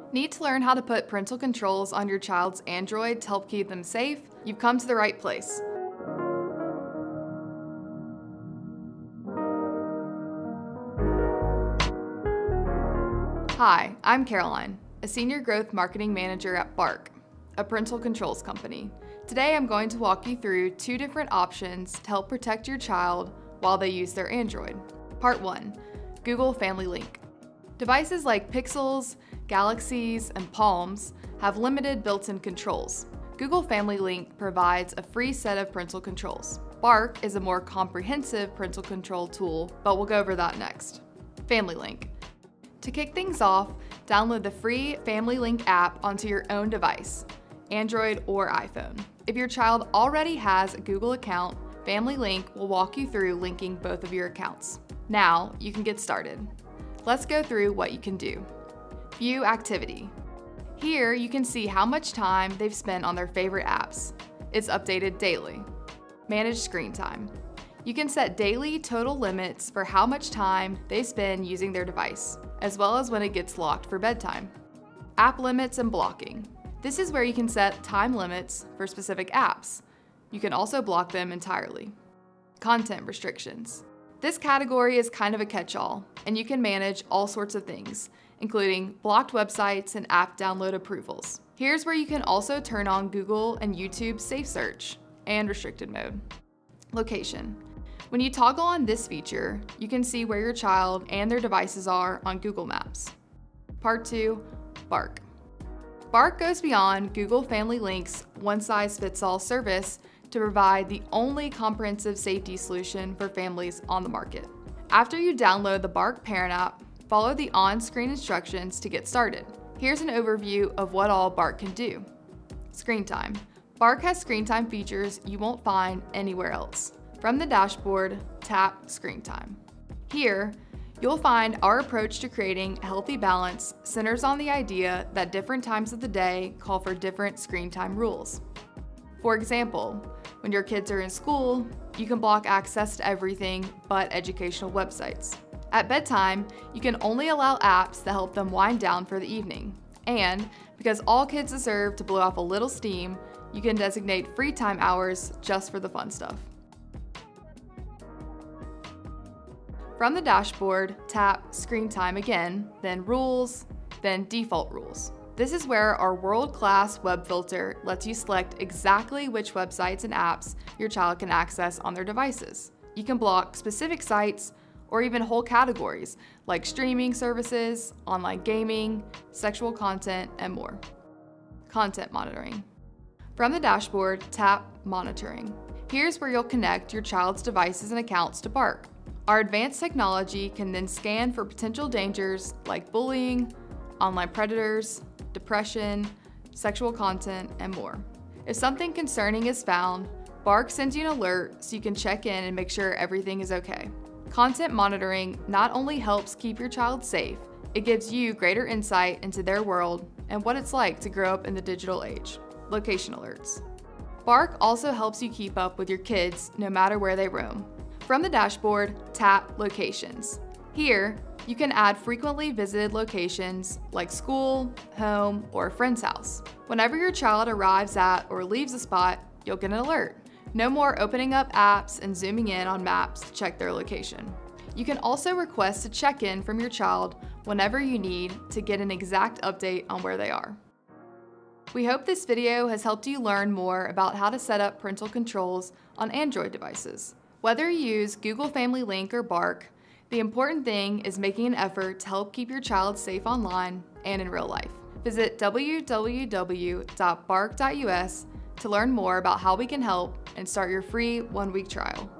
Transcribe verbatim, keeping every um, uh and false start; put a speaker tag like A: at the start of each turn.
A: Need to learn how to put parental controls on your child's Android to help keep them safe? You've come to the right place. Hi, I'm Caroline, a Senior Growth Marketing Manager at Bark, a parental controls company. Today I'm going to walk you through two different options to help protect your child while they use their Android. Part one, Google Family Link. Devices like Pixels, Galaxies, and Palms have limited built-in controls. Google Family Link provides a free set of parental controls. Bark is a more comprehensive parental control tool, but we'll go over that next. Family Link. To kick things off, download the free Family Link app onto your own device, Android or iPhone. If your child already has a Google account, Family Link will walk you through linking both of your accounts. Now, you can get started. Let's go through what you can do. View activity. Here, you can see how much time they've spent on their favorite apps. It's updated daily. Manage screen time. You can set daily total limits for how much time they spend using their device, as well as when it gets locked for bedtime. App limits and blocking. This is where you can set time limits for specific apps. You can also block them entirely. Content restrictions. This category is kind of a catch-all, and you can manage all sorts of things, including blocked websites and app download approvals. Here's where you can also turn on Google and YouTube Safe Search and restricted mode. Location. When you toggle on this feature, you can see where your child and their devices are on Google Maps. Part two, Bark. Bark goes beyond Google Family Link's one-size-fits-all service to provide the only comprehensive safety solution for families on the market. After you download the Bark Parent app, follow the on-screen instructions to get started. Here's an overview of what all Bark can do. Screen time. Bark has screen time features you won't find anywhere else. From the dashboard, tap Screen Time. Here, you'll find our approach to creating a healthy balance centers on the idea that different times of the day call for different screen time rules. For example, when your kids are in school, you can block access to everything but educational websites. At bedtime, you can only allow apps that help them wind down for the evening. And because all kids deserve to blow off a little steam, you can designate free time hours just for the fun stuff. From the dashboard, tap Screen Time again, then Rules, then Default Rules. This is where our world-class web filter lets you select exactly which websites and apps your child can access on their devices. You can block specific sites or even whole categories like streaming services, online gaming, sexual content, and more. Content monitoring. From the dashboard, tap Monitoring. Here's where you'll connect your child's devices and accounts to Bark. Our advanced technology can then scan for potential dangers like bullying, online predators, depression, sexual content, and more. If something concerning is found, Bark sends you an alert so you can check in and make sure everything is okay. Content monitoring not only helps keep your child safe, it gives you greater insight into their world and what it's like to grow up in the digital age. Location alerts. Bark also helps you keep up with your kids no matter where they roam. From the dashboard, tap Locations. Here, you can add frequently visited locations like school, home, or a friend's house. Whenever your child arrives at or leaves a spot, you'll get an alert. No more opening up apps and zooming in on maps to check their location. You can also request a check-in from your child whenever you need to get an exact update on where they are. We hope this video has helped you learn more about how to set up parental controls on Android devices. Whether you use Google Family Link or Bark, the important thing is making an effort to help keep your child safe online and in real life. Visit w w w dot bark dot u s to learn more about how we can help and start your free one-week trial.